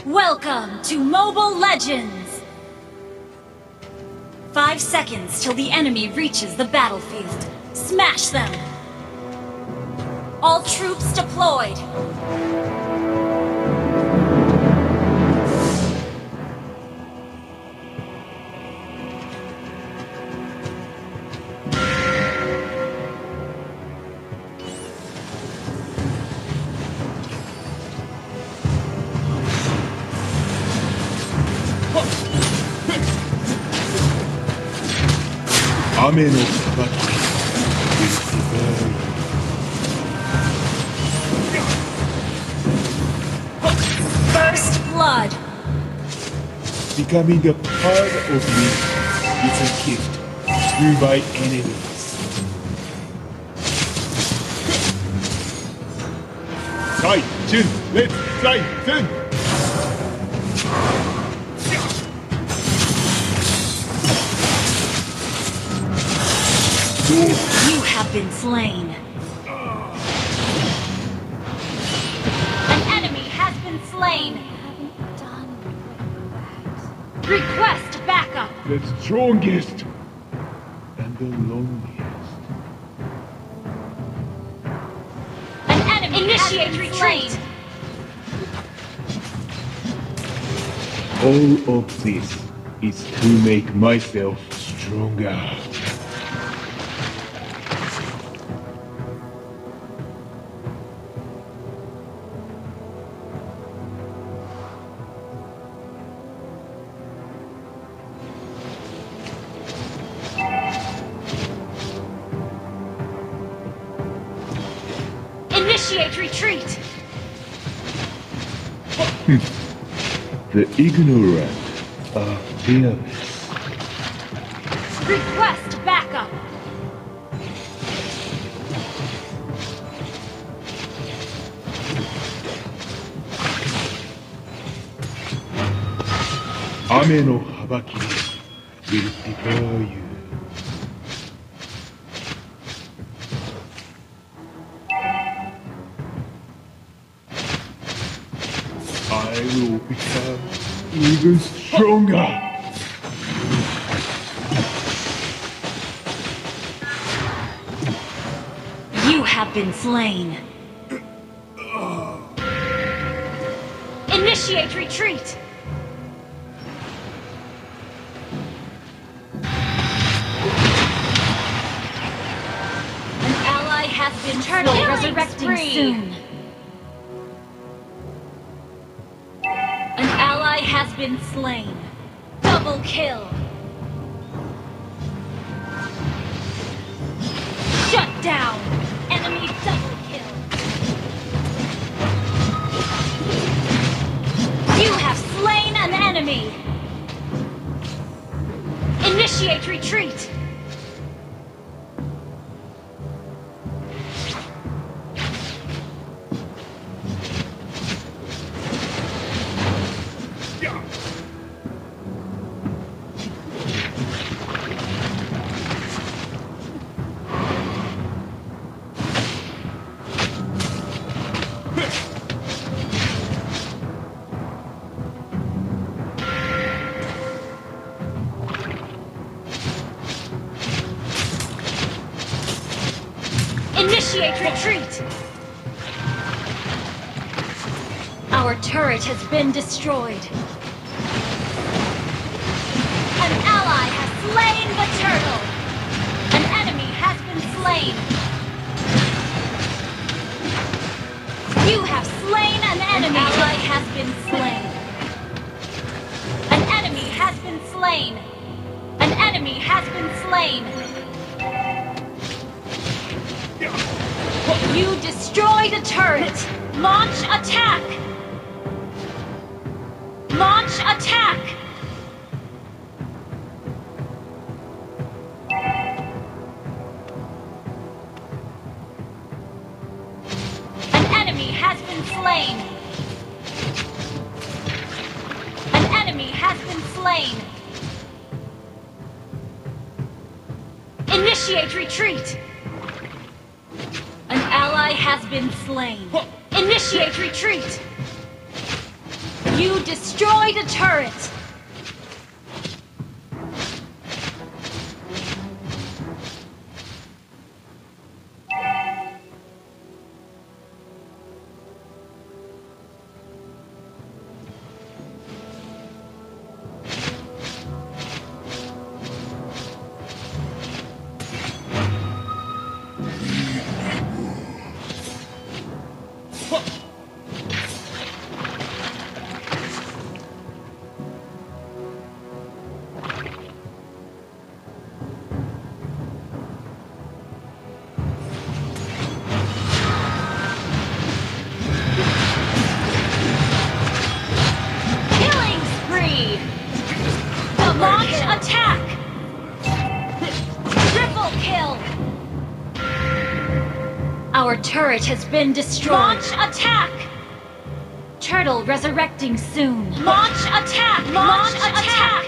Welcome to Mobile Legends! 5 seconds till the enemy reaches the battlefield. Smash them! All troops deployed! Ame no sabaki will devour you. First blood! Becoming a part of me is a gift to my enemies. Sai, Jun, let's fly, Jun! You have been slain. An enemy has been slain. Request backup. The strongest and the loneliest. An enemy initiate retreat. All of this is to make myself stronger. Initiate retreat! The ignorant are fearless. Request backup! Ame no habaki will devour you. I will become even stronger. You have been slain. Initiate retreat! An ally has been turtle resurrecting soon. An ally has been slain. Double kill. Shut down. Enemy double kill. You have slain an enemy. Initiate retreat. Initiate retreat! Our turret has been destroyed. An ally has slain the turtle! An enemy has been slain! You have slain an enemy! An ally has been slain! An enemy has been slain! An enemy has been slain! You destroyed a turret! Launch attack! Launch attack! An enemy has been slain! An enemy has been slain! Initiate retreat! An ally has been slain. Initiate retreat! You destroyed a turret! Launch attack! Triple kill! Our turret has been destroyed. Launch attack! Turtle resurrecting soon. Launch attack! Launch attack!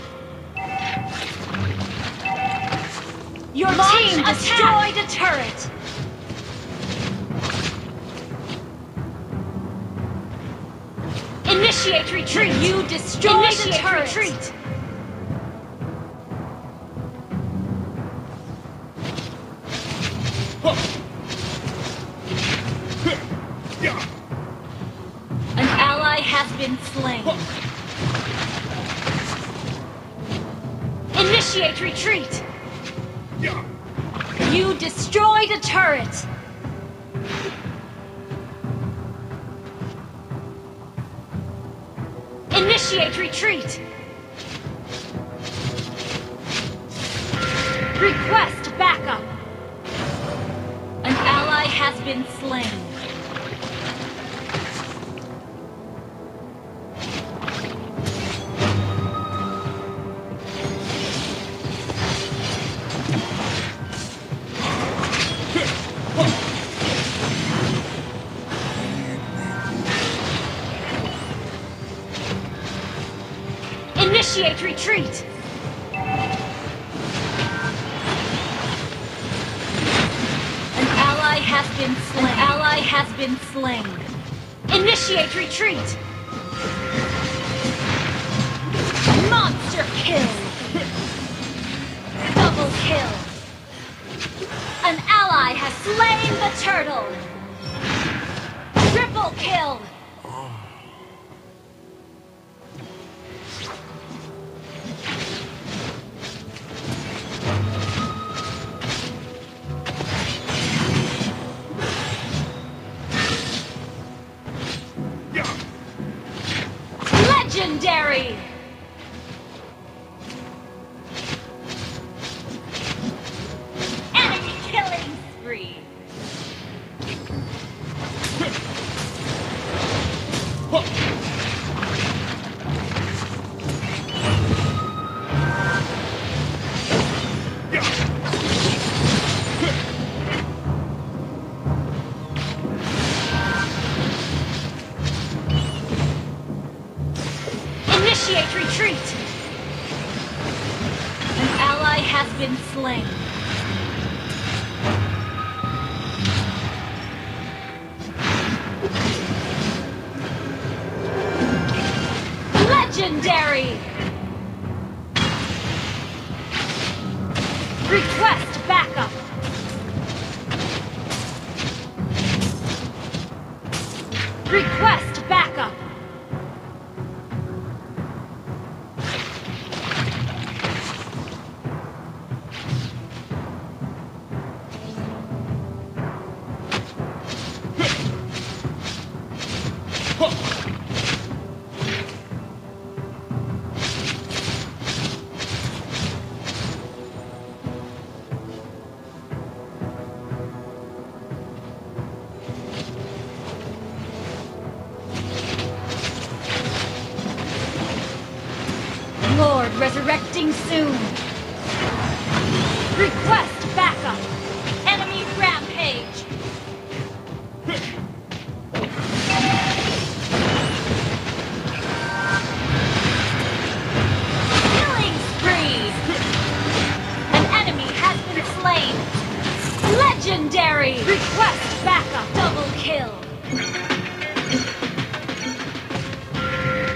Your team destroyed a turret! Initiate retreat! You destroyed a turret! Retreat! An ally has been slain. Initiate retreat! You destroyed a turret! Initiate retreat! Request backup! An ally has been slain. Initiate retreat! An ally has been slain. An ally has been slain. Initiate retreat! Monster kill! Double kill! An ally has slain the turtle! Triple kill! Legendary! Enemy killing spree! Initiate retreat! An ally has been slain. Legendary! Request backup! Request backup! Lord resurrecting soon. Request backup. Enemy rampage. Killing spree. An enemy has been slain. Legendary. Request backup. Double kill.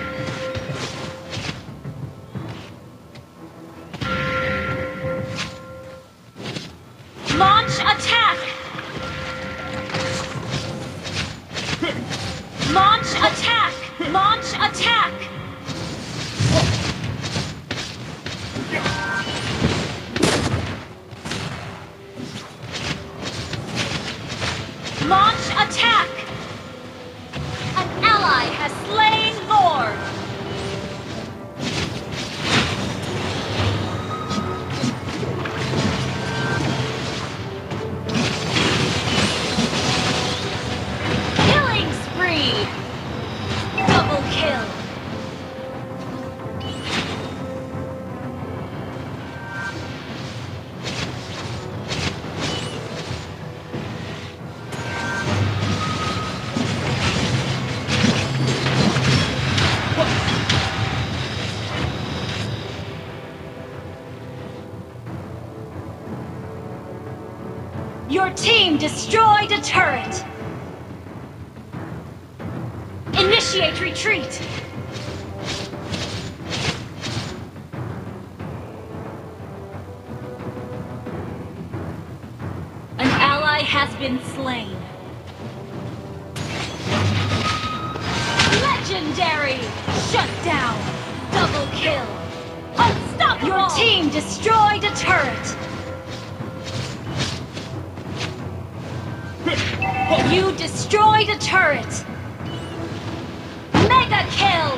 Your team destroyed a turret. Initiate retreat. An ally has been slain. Legendary! Shut down! Double kill! Unstoppable! Your team destroyed a turret! You destroyed a turret! Mega kill!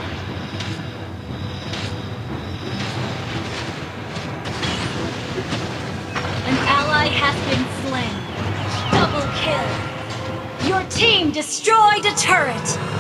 An ally has been slain. Double kill! Your team destroyed a turret!